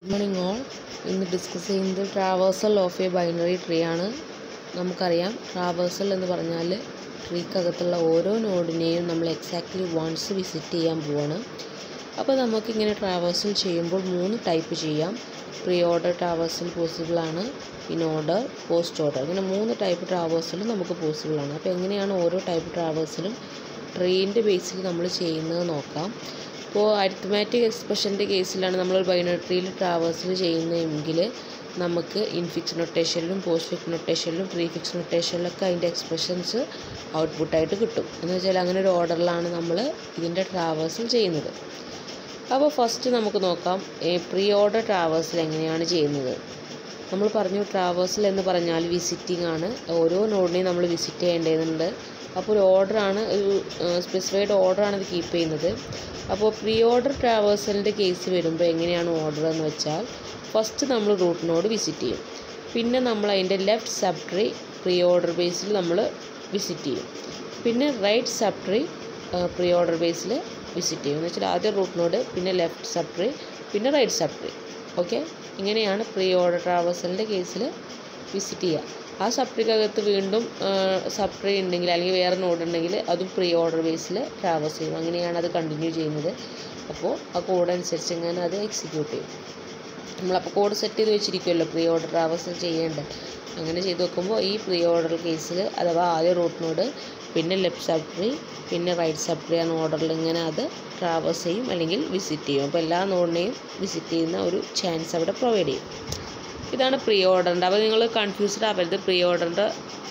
Good morning all. ഇന്ന് discuss ചെയ്യുന്നത് traversal of a binary tree ആണ്. നമുക്കറിയാം ട്രാവേഴ്സൽ എന്ന് പറഞ്ഞാൽ ട്രീക്കകത്തുള്ള ഓരോ നോഡിനെയും നമ്മൾ എക്സാക്ട്ലി വൺസ് വിസിറ്റ് ചെയ്യാൻ പോവാണ്. അപ്പോൾ നമുക്കിങ്ങനെ ട്രാവേഴ്സൽ ചെയ്യുമ്പോൾ 3 ടൈപ്പ് ചെയ്യാം. പ്രീ ഓർഡർ ട്രാവേഴ്സൽ പോസിബിളാണ്, ഇൻ ഓർഡർ, പോസ്റ്റ് ഓർഡർ, ഇങ്ങനെ 3 ടൈപ്പ് ട്രാവേഴ്സലും നമുക്ക് പോസിബിളാണ്. അപ്പോൾ എങ്ങനെയാണ് ഓരോ ടൈപ്പ് ട്രാവേഴ്സലും ട്രീൻ്റെ ബേസിൽ നമ്മൾ ചെയ്യുന്നത് നോക്കാം. ഇപ്പോൾ അരിത്മാറ്റിക് എക്സ്പ്രഷൻ്റെ കേസിലാണ് നമ്മളൊരു ബൈനറി ട്രീയിൽ ട്രാവേഴ്സൽ ചെയ്യുന്നതെങ്കിൽ നമുക്ക് ഇൻഫിക്സ് നൊട്ടേഷനിലും പോസ്റ്റ് ഫിക്സ് നൊട്ടേഷനിലും പ്രീഫിക്സ് നൊട്ടേഷനിലൊക്കെ അതിൻ്റെ എക്സ്പ്രഷൻസ് ഔട്ട്പുട്ടായിട്ട് കിട്ടും. എന്ന് വെച്ചാൽ അങ്ങനെ ഒരു ഓർഡറിലാണ് നമ്മൾ ഇതിൻ്റെ ട്രാവേഴ്സൽ ചെയ്യുന്നത്. അപ്പോൾ ഫസ്റ്റ് നമുക്ക് നോക്കാം പ്രീ ഓർഡർ ട്രാവേഴ്സൽ എങ്ങനെയാണ് ചെയ്യുന്നത്. നമ്മൾ പറഞ്ഞു ട്രാവേഴ്സൽ എന്ന് പറഞ്ഞാൽ വിസിറ്റിംഗ് ആണ്. ഓരോ നോഡിനെയും നമ്മൾ വിസിറ്റ് ചെയ്യേണ്ടതുണ്ട്. അപ്പോൾ ഒരു ഓർഡറാണ്, ഒരു സ്പെസിഫൈഡ് ഓർഡറാണ് ഇത് കീപ്പ് ചെയ്യുന്നത്. അപ്പോൾ പ്രീ ഓർഡർ ട്രാവേഴ്സലിൻ്റെ കേസ് വരുമ്പോൾ എങ്ങനെയാണ് ഓർഡർ എന്ന് വെച്ചാൽ ഫസ്റ്റ് നമ്മൾ റൂട്ട് നോഡ് വിസിറ്റ് ചെയ്യും. പിന്നെ നമ്മൾ അതിൻ്റെ left sub tree pre order ബേസിൽ നമ്മൾ വിസിറ്റ് ചെയ്യും. പിന്നെ right sub tree pre order ബേസിൽ വിസിറ്റ് ചെയ്യും. എന്ന് വെച്ചാൽ ആദ്യം റൂട്ട് നോഡ്, പിന്നെ ലെഫ്റ്റ് സബ് ട്രീ, പിന്നെ റൈറ്റ് സബ് ട്രീ. ഓക്കെ, ഇങ്ങനെയാണ് പ്രീ ഓർഡർ ട്രാവേഴ്സലിൻ്റെ കേസിൽ വിസിറ്റ് ചെയ്യുക. ആ സബ് ട്രീക്കകത്ത് വീണ്ടും സബ് ട്രീ ഉണ്ടെങ്കിൽ അല്ലെങ്കിൽ വേറെ നോഡ് ഉണ്ടെങ്കിൽ അതും പ്രീ ഓർഡർ ബേസിൽ ട്രാവേഴ്സ് ചെയ്യും. അങ്ങനെയാണ് അത് കണ്ടിന്യൂ ചെയ്യുന്നത്. അപ്പോൾ ആ കോഡ് അനുസരിച്ച് ഇങ്ങനെ അത് എക്സിക്യൂട്ട് ചെയ്യും. നമ്മളപ്പോൾ കോഡ് സെറ്റ് ചെയ്ത് വെച്ചിരിക്കുമല്ലോ പ്രീ ഓർഡർ ട്രാവേഴ്സൽ ചെയ്യേണ്ടത്. അങ്ങനെ ചെയ്ത് വെക്കുമ്പോൾ ഈ പ്രീ ഓർഡർ കേസിൽ അഥവാ ആദ്യം റൂട്ട് നോഡ്, പിന്നെ ലെഫ്റ്റ് സബ് ട്രീ, പിന്നെ റൈറ്റ് സബ് ട്രീ എന്ന ഓർഡറിൽ ഇങ്ങനെ അത് ട്രാവേഴ്സ് ചെയ്യും അല്ലെങ്കിൽ വിസിറ്റ് ചെയ്യും. അപ്പോൾ എല്ലാ നോഡിനെയും വിസിറ്റ് ചെയ്യുന്ന ഒരു ചാൻസ് അവിടെ പ്രൊവൈഡ് ചെയ്യും. ഇതാണ് പ്രീ ഓർഡറിൻ്റെ. അപ്പോൾ നിങ്ങൾ കൺഫ്യൂസ്ഡ് ആവരുത്. പ്രീ ഓർഡറിൻ്റെ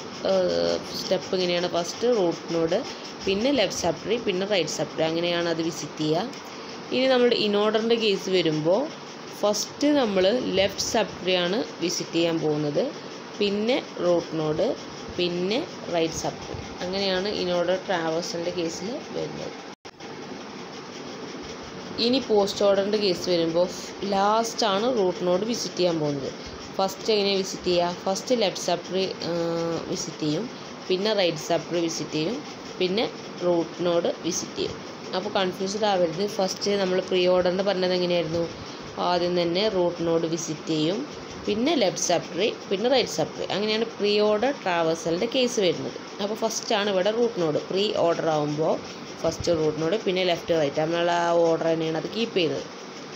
സ്റ്റെപ്പ് ഇങ്ങനെയാണ്. ഫസ്റ്റ് റൂട്ട് നോഡ്, പിന്നെ ലെഫ്റ്റ് സബ് ട്രീ, പിന്നെ റൈറ്റ് സബ് ട്രീ, അങ്ങനെയാണ് അത് വിസിറ്റ് ചെയ്യുക. ഇനി നമ്മൾ ഇൻ ഓർഡറിൻ്റെ കേസ് വരുമ്പോൾ ഫസ്റ്റ് നമ്മൾ ലെഫ്റ്റ് സബ് ട്രീ ആണ് വിസിറ്റ് ചെയ്യാൻ പോകുന്നത്, പിന്നെ റൂട്ട് നോഡ്, പിന്നെ റൈറ്റ് സബ് ട്രീ. അങ്ങനെയാണ് ഇൻ ഓർഡർ ട്രാവേഴ്സലിൻ്റെ കേസിൽ വരുന്നത്. ഇനി പോസ്റ്റ് ഓർഡറിൻ്റെ കേസ് വരുമ്പോൾ ലാസ്റ്റാണ് റൂട്ട് നോഡ് വിസിറ്റ് ചെയ്യാൻ പോകുന്നത്. ഫസ്റ്റ് എങ്ങനെ വിസിറ്റ് ചെയ്യുക? First left sub tree visit ചെയ്യും, പിന്നെ റൈറ്റ് സബ് ട്രീ വിസിറ്റ് ചെയ്യും, പിന്നെ റൂട്ട് നോഡ് വിസിറ്റ് ചെയ്യും. അപ്പോൾ കൺഫ്യൂസ്ഡ് ആവരുത്. ഫസ്റ്റ് നമ്മൾ പ്രീ ഓർഡറിൻ്റെ പറഞ്ഞത് എങ്ങനെയായിരുന്നു? ആദ്യം തന്നെ റൂട്ട് നോഡ് വിസിറ്റ് ചെയ്യും, പിന്നെ ലെഫ്റ്റ് സബ് ട്രീ, പിന്നെ റൈറ്റ് സബ് ട്രീ. അങ്ങനെയാണ് പ്രീ ഓർഡർ ട്രാവേഴ്സലിൻ്റെ കേസ് വരുന്നത്. അപ്പോൾ ഫസ്റ്റാണ് ഇവിടെ റൂട്ട് നോഡ്. പ്രീ ഓർഡർ ആകുമ്പോൾ ഫസ്റ്റ് റൂട്ട് നോഡ്, പിന്നെ ലെഫ്റ്റ് റൈറ്റ്, നമ്മൾ ആ ഓർഡർ തന്നെയാണ് അത് കീപ്പ് ചെയ്യുന്നത്.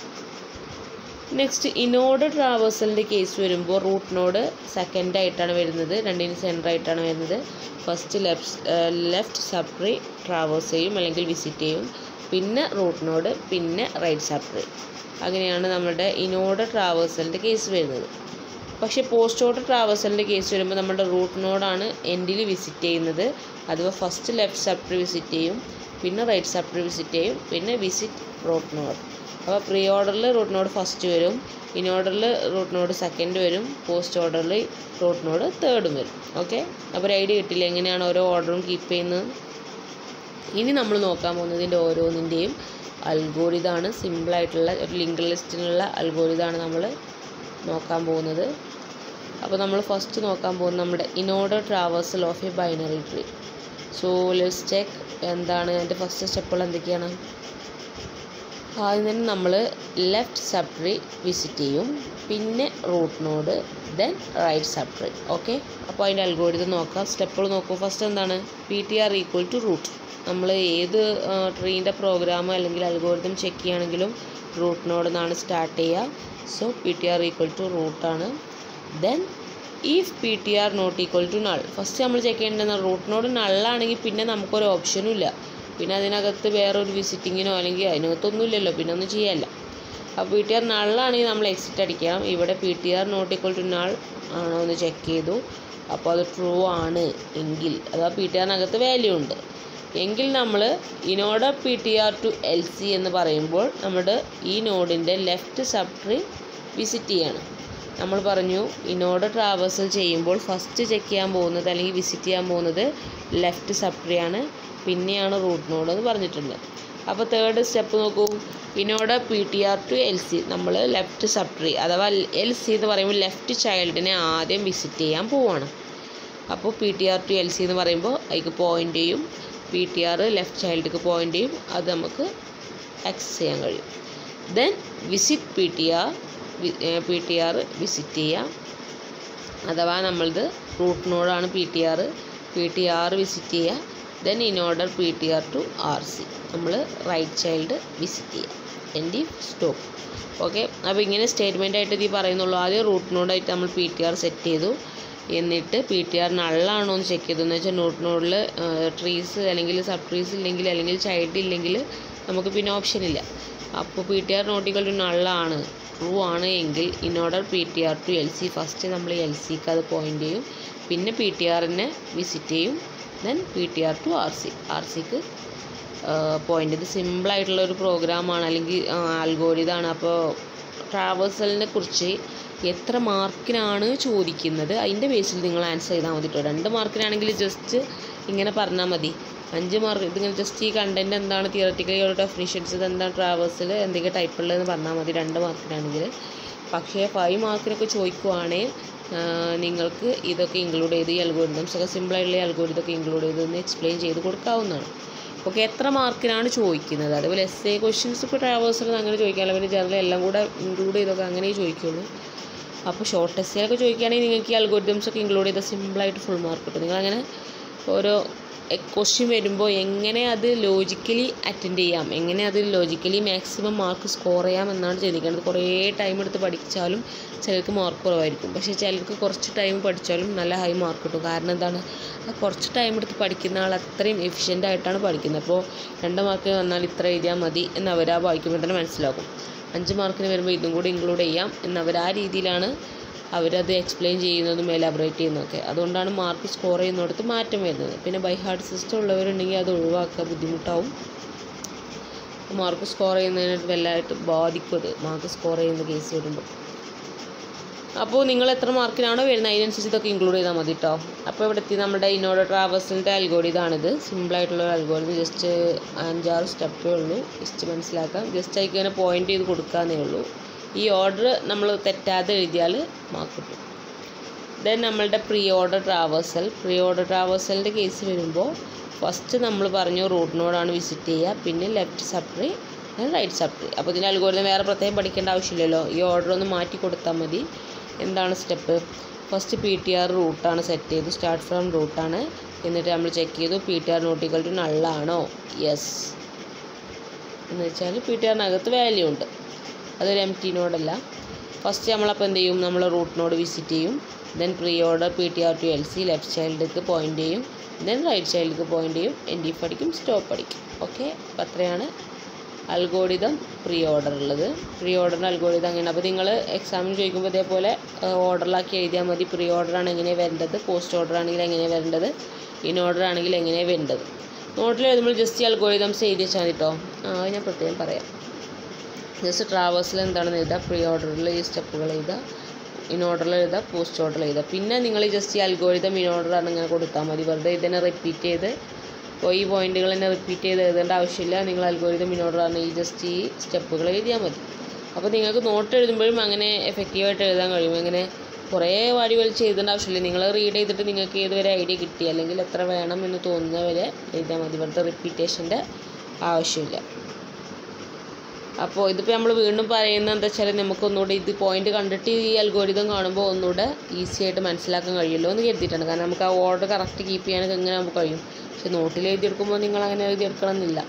നെക്സ്റ്റ് ഇൻ ഓർഡർ ട്രാവേഴ്സലിൻ്റെ കേസ് വരുമ്പോൾ റൂട്ട് നോഡ് സെക്കൻഡായിട്ടാണ് വരുന്നത്, രണ്ടിന് സെൻറ്ററായിട്ടാണ് വരുന്നത്. First left sub tree traverse ചെയ്യും അല്ലെങ്കിൽ വിസിറ്റ് ചെയ്യും, പിന്നെ റൂട്ട് നോഡ്, പിന്നെ റൈറ്റ് സബ് ട്രീ. അങ്ങനെയാണ് നമ്മുടെ ഇൻ ഓർഡർ ട്രാവേഴ്സലിൻ്റെ കേസ് വരുന്നത്. പക്ഷേ പോസ്റ്റ് ഓർഡർ ട്രാവേഴ്സലിൻ്റെ കേസ് വരുമ്പോൾ നമ്മുടെ റൂട്ട് നോഡാണ് എൻഡിൽ വിസിറ്റ് ചെയ്യുന്നത്. അഥവാ first left sub tree visit ചെയ്യും, പിന്നെ റൈറ്റ് സബ് ട്രീ വിസിറ്റ് ചെയ്യും, പിന്നെ വിസിറ്റ് റൂട്ട് നോഡ്. അപ്പോൾ പ്രീ ഓർഡറിൽ റൂട്ട് നോഡ് ഫസ്റ്റ് വരും, ഇൻ ഓർഡറിൽ റൂട്ട് നോഡ് സെക്കൻഡ് വരും, പോസ്റ്റ് ഓർഡറിൽ റൂട്ട് നോഡ് തേർഡും വരും. ഓക്കെ, അപ്പോൾ ഒരു ഐഡിയ കിട്ടില്ല എങ്ങനെയാണ് ഓരോ ഓർഡറും കീപ്പ് ചെയ്യുന്നത്. ഇനി നമ്മൾ നോക്കാൻ പോകുന്നതിൻ്റെ ഓരോന്നിൻ്റെയും അൽഗോരിതമാണ്. സിമ്പിളായിട്ടുള്ള ഒരു ലിങ്ക് ലിസ്റ്റിനുള്ള അൽഗോരിതമാണ് നമ്മൾ നോക്കാൻ പോകുന്നത്. അപ്പോൾ നമ്മൾ ഫസ്റ്റ് നോക്കാൻ പോകുന്നത് നമ്മുടെ in order traversal of a binary tree. So let's check എന്താണ് അതിൻ്റെ ഫസ്റ്റ് സ്റ്റെപ്പുകൾ എന്തൊക്കെയാണ്. ആദ്യം തന്നെ നമ്മൾ ലെഫ്റ്റ് സബ് ട്രീ വിസിറ്റ് ചെയ്യും, പിന്നെ root node, then right sub tree. Okay, അപ്പോൾ അതിൻ്റെ അൽഗോരിതം നോക്കാം. സ്റ്റെപ്പുകൾ നോക്കും. ഫസ്റ്റ് എന്താണ്? PTR equal to root. നമ്മൾ ഏത് ട്രീൻ്റെ പ്രോഗ്രാം അല്ലെങ്കിൽ അൽഗോരിതം ചെക്ക് ചെയ്യുകയാണെങ്കിലും റൂട്ട് നോഡ് നിന്നാണ് സ്റ്റാർട്ട് ചെയ്യുക. സോ PTR ഈക്വൽ ടു റൂട്ടാണ്. Then if PTR not equal to null, first നമ്മൾ ചെക്ക് ചെയ്യേണ്ടത് റൂട്ട് നോഡ് നള്ളാണെങ്കിൽ പിന്നെ നമുക്കൊരു ഓപ്ഷനും ഇല്ല. പിന്നെ അതിനകത്ത് വേറൊരു വിസിറ്റിങ്ങിനോ അല്ലെങ്കിൽ അതിനകത്തൊന്നുമില്ലല്ലോ, പിന്നെ ഒന്നും ചെയ്യാനില്ല. അപ്പോൾ PTR നള്ളാണെങ്കിൽ നമ്മൾ എക്സിറ്റ് അടിക്കണം. ഇവിടെ PTR not equal to null ആണോ എന്ന് ചെക്ക് ചെയ്തു. അപ്പോൾ അത് ട്രൂ ആണ് എങ്കിൽ, അഥവാ PTRനകത്ത് വാല്യൂ ഉണ്ട് എങ്കിൽ നമ്മൾ in order PTR to LC എന്ന് പറയുമ്പോൾ നമ്മുടെ ഈ നോഡിൻ്റെ ലെഫ്റ്റ് സബ് ട്രീ വിസിറ്റ് ചെയ്യണം. നമ്മൾ പറഞ്ഞു ഇൻ ഓർഡർ ട്രാവേഴ്സൽ ചെയ്യുമ്പോൾ ഫസ്റ്റ് ചെക്ക് ചെയ്യാൻ പോകുന്നത് അല്ലെങ്കിൽ വിസിറ്റ് ചെയ്യാൻ പോകുന്നത് ലെഫ്റ്റ് സബ് ട്രീ ആണ്, പിന്നെയാണ് റൂട്ട് നോഡ് എന്ന് പറഞ്ഞിട്ടുണ്ട്. അപ്പോൾ തേർഡ് സ്റ്റെപ്പ് നോക്കൂ. In order PTR to LC, നമ്മൾ ലെഫ്റ്റ് സബ് ട്രീ അഥവാ LC എന്ന് പറയുമ്പോൾ ലെഫ്റ്റ് ചൈൽഡിനെ ആദ്യം വിസിറ്റ് ചെയ്യാൻ പോവുകയാണ്. അപ്പോൾ PTR ടു LC എന്ന് പറയുമ്പോൾ അതിക്ക് പോയിൻ്റ് ചെയ്യും, PTR ലെഫ്റ്റ് ചൈൽഡിക്ക് പോയിൻ്റ് ചെയ്യും, അത് നമുക്ക് ആക്സസ് ചെയ്യാൻ കഴിയും. Then visit PTR PTR visit ചെയ്യുക. അഥവാ നമ്മളത് റൂട്ട് നോഡാണ് PTR വിസിറ്റ് ചെയ്യുക. Then in order PTR to RC നമ്മൾ റൈറ്റ് ചൈൽഡ് വിസിറ്റ് ചെയ്യുക. എൻ്റെ സ്റ്റോപ്പ്. ഓക്കെ, അപ്പോൾ ഇങ്ങനെ സ്റ്റേറ്റ്മെൻ്റ് ആയിട്ട് ഇത് പറയുന്നുള്ളൂ. ആദ്യം റൂട്ട് നോഡായിട്ട് നമ്മൾ PTR സെറ്റ് ചെയ്തു. എന്നിട്ട് PTR നള്ളാണോ എന്ന് ചെക്ക് ചെയ്തു. എന്ന് വെച്ചാൽ റൂട്ട് നോഡിൽ ട്രീസ് അല്ലെങ്കിൽ സബ് ട്രീസ് ഇല്ലെങ്കിൽ അല്ലെങ്കിൽ ചൈൽഡ് ഇല്ലെങ്കിൽ നമുക്ക് പിന്നെ ഓപ്ഷൻ ഇല്ല. അപ്പോൾ PTR നോട്ട് ഈക്വൽ ടു നള്ളാണ്, ട്രൂ ആണ് എങ്കിൽ in order PTR to LC first നമ്മൾ LCക്ക് അത് പോയിൻ്റ് ചെയ്യും. പിന്നെ PTRനെ വിസിറ്റ് ചെയ്യും. ദെൻ PTR ടു RCക്ക് പോയിൻ്റ്. ഇത് സിമ്പിളായിട്ടുള്ളൊരു പ്രോഗ്രാമാണ് അല്ലെങ്കിൽ അൽഗോരിതമാണ്. അപ്പോൾ ട്രാവേഴ്സലിനെ കുറിച്ച് എത്ര മാർക്കിനാണ് ചോദിക്കുന്നത് അതിൻ്റെ ബേസിൽ നിങ്ങൾ ആൻസർ ചെയ്താൽ മതി കേട്ടോ. 2 മാർക്കിനാണെങ്കിൽ ജസ്റ്റ് ഇങ്ങനെ പറഞ്ഞാൽ മതി. 5 മാർക്ക് ഇതിങ്ങനെ ജസ്റ്റ് ഈ കണ്ടൻറ്റ് എന്താണ്, തിയററ്റിക്കലി ഒരു ഡെഫിനിഷൻസ് ഇതെന്താണ്, ട്രാവേഴ്സിൽ എന്തൊക്കെ ടൈപ്പ് ഉള്ളതെന്ന് പറഞ്ഞാൽ മതി 2 മാർക്കിനാണെങ്കിൽ. പക്ഷേ 5 മാർക്കിനൊക്കെ ചോദിക്കുവാണെങ്കിൽ നിങ്ങൾക്ക് ഇതൊക്കെ ഇൻക്ലൂഡ് ചെയ്ത് ഈ അൽഗോരിതംസ് ഒക്കെ സിമ്പിളായിട്ടുള്ള അൽഗോരിതമൊക്കെ ഇൻക്ലൂഡ് ചെയ്തൊന്ന് എക്സ്പ്ലെയിൻ ചെയ്ത് കൊടുക്കാവുന്നതാണ്. ഓക്കെ, എത്ര മാർക്കിനാണ് ചോദിക്കുന്നത്. അതുപോലെ essay ക്വസ്റ്റ്യൻസ് ഇപ്പോൾ ട്രാവേഴ്സിൽ അങ്ങനെ ചോദിക്കാമല്ലോ. പിന്നെ ജനറൽ എല്ലാം കൂടെ ഇൻക്ലൂഡ് ചെയ്തൊക്കെ അങ്ങനെ ചോദിക്കുള്ളൂ. അപ്പോൾ ഷോർട്ട് എസ്സേയൊക്കെ ചോദിക്കുകയാണെങ്കിൽ നിങ്ങൾക്ക് ഈ അൽഗോരിതംസ് ഒക്കെ ഇൻക്ലൂഡ് ചെയ്താൽ സിമ്പിളായിട്ട് ഫുൾ മാർക്ക് കിട്ടും. നിങ്ങളങ്ങനെ ഓരോ ക്വസ്റ്റ്യൻ വരുമ്പോൾ എങ്ങനെ അത് ലോജിക്കലി അറ്റൻഡ് ചെയ്യാം, എങ്ങനെ അത് ലോജിക്കലി മാക്സിമം മാർക്ക് സ്കോർ ചെയ്യാം എന്നാണ് ചിന്തിക്കുന്നത്. കുറേ ടൈം എടുത്ത് പഠിച്ചാലും ചിലർക്ക് മാർക്ക് കുറവായിരിക്കും. പക്ഷേ ചിലർക്ക് കുറച്ച് ടൈം പഠിച്ചാലും നല്ല ഹൈ മാർക്ക് കിട്ടും. കാരണം എന്താണ്, കുറച്ച് ടൈം എടുത്ത് പഠിക്കുന്ന ആൾ അത്രയും എഫിഷ്യൻ്റ് ആയിട്ടാണ് പഠിക്കുന്നത്. അപ്പോൾ 2 മാർക്കിന് വന്നാൽ ഇത്ര എഴുതിയാൽ മതി എന്ന് അവർ ആ വായിക്കുമ്പോൾ തന്നെ മനസ്സിലാക്കും. 5 മാർക്കിന് വരുമ്പോൾ ഇതും കൂടി ഇൻക്ലൂഡ് ചെയ്യാം എന്നവർ ആ രീതിയിലാണ് അവരത് എക്സ്പ്ലെയിൻ ചെയ്യുന്നതും എലാബറേറ്റ് ചെയ്യുന്നതൊക്കെ. അതുകൊണ്ടാണ് മാർക്ക് സ്കോർ ചെയ്യുന്നിടത്ത് മാറ്റം വരുന്നത്. പിന്നെ ബൈ ഹാർട്ട് സിസ്റ്റം ഉള്ളവരുണ്ടെങ്കിൽ അത് ഒഴിവാക്കുക, ബുദ്ധിമുട്ടാവും. മാർക്ക് സ്കോർ ചെയ്യുന്നതിന് വലുതായിട്ട് ബാധിക്കും അത്, മാർക്ക് സ്കോർ ചെയ്യുന്ന കേസ് വരുമ്പോൾ. അപ്പോൾ നിങ്ങൾ എത്ര മാർക്കിനാണോ വരുന്നത് അതിനനുസരിച്ച് ഇതൊക്കെ ഇൻക്ലൂഡ് ചെയ്താൽ മതി കേട്ടോ. അപ്പോൾ ഇവിടെ എത്തി നമ്മുടെ ഇന്നോർഡർ ട്രാവേഴ്സലിൻ്റെ അൽഗോരിതമാണിത്. സിമ്പിളായിട്ടുള്ളൊരു അൽഗോരിതം. ജസ്റ്റ് 5-6 സ്റ്റെപ്പേ ഉള്ളൂ. ജസ്റ്റ് മനസ്സിലാക്കാം. ജസ്റ്റ് അതിലേക്ക് ഇങ്ങനെ പോയിൻ്റ് ചെയ്ത് കൊടുക്കാന്നേ ഉള്ളൂ. ഈ ഓർഡർ നമ്മൾ തെറ്റാതെ എഴുതിയാൽ മാർക്ക് കിട്ടും. ദെൻ നമ്മളുടെ പ്രീ ഓർഡർ ട്രാവേഴ്സലിൻ്റെ കേസ് വരുമ്പോൾ ഫസ്റ്റ് നമ്മൾ പറഞ്ഞു റൂട്ട് നോഡാണ് വിസിറ്റ് ചെയ്യുക. പിന്നെ left sub tree, right sub tree. അപ്പോൾ ഇതിൻ്റെ അൽഗോരിതം വേറെ പ്രത്യേകം പഠിക്കേണ്ട ആവശ്യമില്ലല്ലോ. ഈ ഓർഡർ ഒന്ന് മാറ്റി കൊടുത്താൽ മതി. എന്താണ് സ്റ്റെപ്പ്? ഫസ്റ്റ് PTR റൂട്ടാണ് സെറ്റ് ചെയ്തു. സ്റ്റാർട്ട് ഫ്രം റൂട്ടാണ്. എന്നിട്ട് നമ്മൾ ചെക്ക് ചെയ്തു PTR നോട്ട് ഈക്വൽ ടു നള്ളാണോ, യെസ് എന്ന് വെച്ചാൽ PTRനകത്ത് വാല്യൂ ഉണ്ട്, അതൊരു empty നോഡല്ല. ഫസ്റ്റ് നമ്മളപ്പോൾ എന്ത് ചെയ്യും, നമ്മൾ റൂട്ട് നോഡ് വിസിറ്റ് ചെയ്യും. Then pre order PTR to LC left ചൈൽഡിലേക്ക് പോയിൻ്റ് ചെയ്യും. ദെൻ റൈറ്റ് ചൈൽഡിലേക്ക് പോയിൻ്റ് ചെയ്യും. എൻഡ് ഇഫ് അടിക്കും, സ്റ്റോപ്പ് അടിക്കും. ഓക്കെ, അപ്പോൾ അത്രയാണ് അൽഗോരിതം പ്രീ ഓർഡർ ഉള്ളത്. പ്രീ ഓർഡറിൻ്റെ അൽഗോരിതം അങ്ങനെയാണ്. അപ്പോൾ നിങ്ങൾ എക്സാമിന് ചോദിക്കുമ്പോൾ ഇതേപോലെ ഓർഡറിലാക്കി എഴുതിയാൽ മതി. പ്രീ ഓർഡറാണ് എങ്ങനെയാണ് വരേണ്ടത്, പോസ്റ്റ് ഓർഡർ ആണെങ്കിൽ എങ്ങനെയാണ് വരേണ്ടത്, ഇൻ ഓർഡർ ആണെങ്കിൽ എങ്ങനെയാണ് വരേണ്ടത്. നോട്ടിൽ എഴുതുമ്പോൾ ജസ്റ്റ് ഈ അൽഗോരിതംസ് എഴുതി വെച്ചാൽ മതി കേട്ടോ. അത് ഞാൻ പ്രത്യേകം പറയാം. ജസ്റ്റ് ട്രാവേഴ്സിൽ എന്താണെന്ന് എഴുതുക, പ്രീ ഓർഡറിൽ ഈ സ്റ്റെപ്പുകൾ എഴുതുക, ഇൻ ഓർഡറിൽ എഴുതുക, പോസ്റ്റ് ഓർഡറിൽ എഴുതുക. പിന്നെ നിങ്ങൾ ജസ്റ്റ് ഈ അൽഗോരിതം ഇൻ ഓർഡറാണ് ഇങ്ങനെ കൊടുത്താൽ മതി. വെറുതെ ഇതിനെ റിപ്പീറ്റ് ചെയ്ത് അപ്പോൾ ഈ പോയിന്റുകൾ തന്നെ റിപ്പീറ്റ് ചെയ്ത് എഴുതേണ്ട ആവശ്യമില്ല. നിങ്ങൾ അൽഗോരിതം ഇൻ ഓർഡറാണ് ഈ ജസ്റ്റ് ഈ സ്റ്റെപ്പുകൾ എഴുതിയാൽ മതി. അപ്പോൾ നിങ്ങൾക്ക് നോട്ട് എഴുതുമ്പോഴും അങ്ങനെ എഫക്റ്റീവായിട്ട് എഴുതാൻ കഴിയും. അങ്ങനെ കുറേ വാരി വലിച്ച് എഴുതേണ്ട ആവശ്യമില്ല. നിങ്ങൾ റീഡ് ചെയ്തിട്ട് നിങ്ങൾക്ക് ഏതുവരെ ഐഡിയ കിട്ടി അല്ലെങ്കിൽ എത്ര വേണം എന്ന് തോന്നുന്നവരെ എഴുതിയാൽ മതി. വെറുതെ റിപ്പീറ്റേഷൻ്റെ ആവശ്യമില്ല. അപ്പോൾ ഇതിപ്പോൾ നമ്മൾ വീണ്ടും പറയുന്നത് എന്താ വെച്ചാൽ നമുക്കൊന്നുകൂടെ ഇത് പോയിന്റ് കണ്ടിട്ട് ഈ അൽഗോരിതം കാണുമ്പോൾ ഒന്നുകൂടെ ഈസി ആയിട്ട് മനസ്സിലാക്കാൻ കഴിയുമല്ലോ എന്ന് കരുതിയിട്ടാണ്. കാരണം നമുക്ക് ആ ഓർഡർ കറക്റ്റ് കീപ്പ് ചെയ്യാനൊക്കെ എങ്ങനെ നമുക്ക് കഴിയും. പക്ഷെ നോട്ടിൽ എഴുതിയെടുക്കുമ്പോൾ നിങ്ങൾ അങ്ങനെ എഴുതിയെടുക്കണം എന്നില്ല.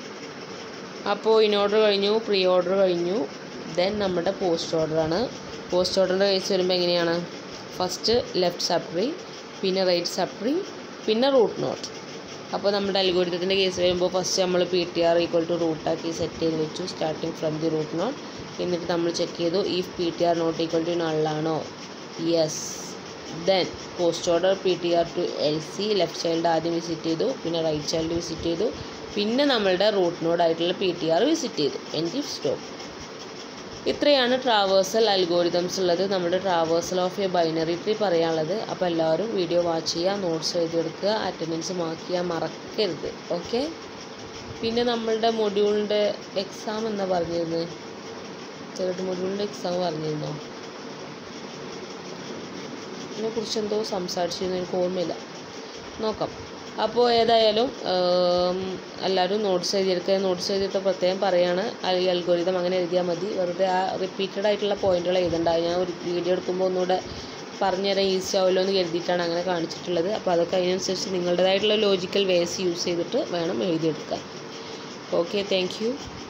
അപ്പോൾ ഇൻ ഓർഡർ കഴിഞ്ഞു, പ്രീ ഓർഡർ കഴിഞ്ഞു. ദെൻ നമ്മുടെ പോസ്റ്റ് ഓർഡറാണ്. പോസ്റ്റ് ഓർഡറിൻ്റെ കേസ് വരുമ്പോൾ എങ്ങനെയാണ്, ഫസ്റ്റ് ലെഫ്റ്റ് സബ് ട്രീ, പിന്നെ റൈറ്റ് സബ് ട്രീ, പിന്നെ റൂട്ട് നോട്ട്. അപ്പോൾ നമ്മുടെ അൽഗോരിതത്തിൻ്റെ കേസ് വരുമ്പോൾ ഫസ്റ്റ് നമ്മൾ PTR ഈക്വൽ ടു റൂട്ടാക്കി സെറ്റ് ചെയ്ത് വെച്ചു, starting from the root node. എന്നിട്ട് നമ്മൾ ചെക്ക് ചെയ്തു if PTR not equal to നള്ളാണോ, yes. Then post order PTR to LC left child ആദ്യം വിസിറ്റ് ചെയ്തു, പിന്നെ റൈറ്റ് ചൈൽഡ് വിസിറ്റ് ചെയ്തു, പിന്നെ നമ്മളുടെ റൂട്ട് നോഡായിട്ടുള്ള PTR വിസിറ്റ് ചെയ്തു. End stop. ഇത്രയാണ് ട്രാവേഴ്സൽ അൽഗോരിതംസ് ഉള്ളത്. നമ്മുടെ traversal of a binary tree പറയാനുള്ളത്. അപ്പോൾ എല്ലാവരും വീഡിയോ വാച്ച് ചെയ്യുക, നോട്ട്സ് എഴുതിയെടുക്കുക, അറ്റൻഡൻസ് മാർക്ക് ചെയ്യാൻ മറക്കരുത്. ഓക്കെ. പിന്നെ നമ്മളുടെ മൊഡ്യൂളിൻ്റെ എക്സാം എന്നാ പറഞ്ഞിരുന്നത്, ചെറുത് മൊഡ്യൂളിൻ്റെ എക്സാം പറഞ്ഞിരുന്നോ, ഇതിനെക്കുറിച്ച് എന്തോ സംസാരിച്ചിരുന്നു, എനിക്ക് ഓർമ്മയില്ല, നോക്കാം. അപ്പോൾ ഏതായാലും എല്ലാവരും നോട്ട്സ് എഴുതിയെടുക്കുക. നോട്ട്സ് എഴുതിയിട്ട് പ്രത്യേകം പറയുകയാണ്, ഈ അൽഗോരിതം അങ്ങനെ എഴുതിയാൽ മതി, വെറുതെ ആ റിപ്പീറ്റഡ് ആയിട്ടുള്ള പോയിന്റുകൾ എഴുതണ്ട. ഞാൻ ഒരു വീഡിയോ എടുക്കുമ്പോൾ ഒന്നുകൂടെ പറഞ്ഞുതരാൻ ഈസി ആവുമല്ലോ എന്ന് കരുതിയിട്ടാണ് അങ്ങനെ കാണിച്ചിട്ടുള്ളത്. അപ്പോൾ അതൊക്കെ അതിനനുസരിച്ച് നിങ്ങളുടേതായിട്ടുള്ള ലോജിക്കൽ വേസ് യൂസ് ചെയ്തിട്ട് വേണം എഴുതിയെടുക്കാൻ. Okay, thank you.